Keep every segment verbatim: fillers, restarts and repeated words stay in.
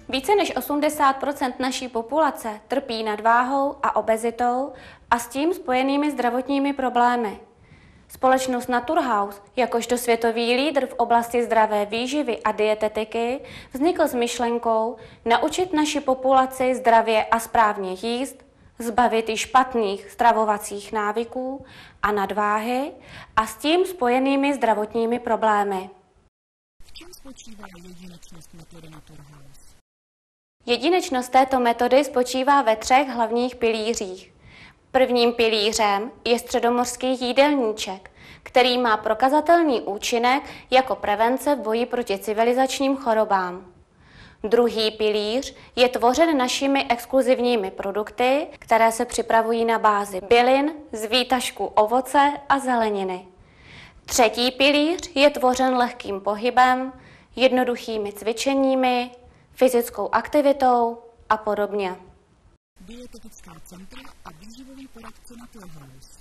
Více než osmdesát procent naší populace trpí nadváhou a obezitou a s tím spojenými zdravotními problémy. Společnost Naturhaus, jakožto světový lídr v oblasti zdravé výživy a dietetiky, vznikl s myšlenkou naučit naši populaci zdravě a správně jíst, zbavit ji špatných stravovacích návyků a nadváhy a s tím spojenými zdravotními problémy. V čem spočívá jedinečnost metody Naturhaus? Jedinečnost této metody spočívá ve třech hlavních pilířích. Prvním pilířem je středomořský jídelníček, který má prokazatelný účinek jako prevence v boji proti civilizačním chorobám. Druhý pilíř je tvořen našimi exkluzivními produkty, které se připravují na bázi bylin, z výtažků ovoce a zeleniny. Třetí pilíř je tvořen lehkým pohybem, jednoduchými cvičeními, fyzickou aktivitou a podobně. Dietetická centra a výživový poradce Naturhaus.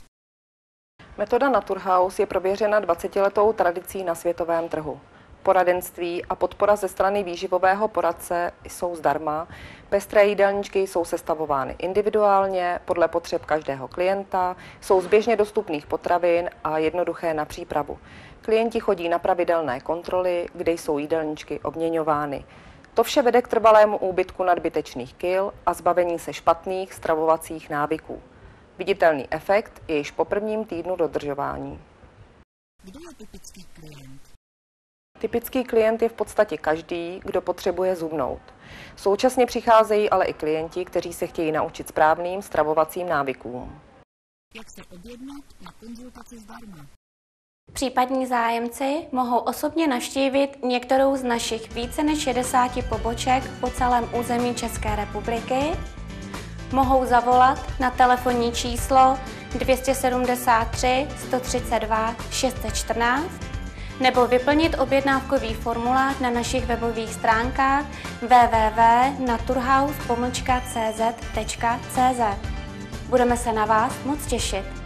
Metoda Naturhaus je prověřena dvacetiletou tradicí na světovém trhu. Poradenství a podpora ze strany výživového poradce jsou zdarma. Pestré jídelníčky jsou sestavovány individuálně podle potřeb každého klienta, jsou z běžně dostupných potravin a jednoduché na přípravu. Klienti chodí na pravidelné kontroly, kde jsou jídelníčky obměňovány. To vše vede k trvalému úbytku nadbytečných kil a zbavení se špatných stravovacích návyků. Viditelný efekt je již po prvním týdnu dodržování. Kdo je typický klient? Typický klient je v podstatě každý, kdo potřebuje zhubnout. Současně přicházejí ale i klienti, kteří se chtějí naučit správným stravovacím návykům. Jak se objednat na konzultaci zdarma? Případní zájemci mohou osobně navštívit některou z našich více než šedesáti poboček po celém území České republiky, mohou zavolat na telefonní číslo dvě stě sedmdesát tři sto třicet dva šest set čtrnáct nebo vyplnit objednávkový formulář na našich webových stránkách w w w tečka naturhaus tečka c z tečka c z. Budeme se na vás moc těšit.